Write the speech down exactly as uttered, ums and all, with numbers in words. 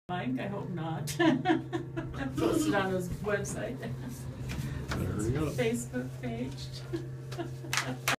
Mike, I hope not. Posted on his website, There we go. Facebook page.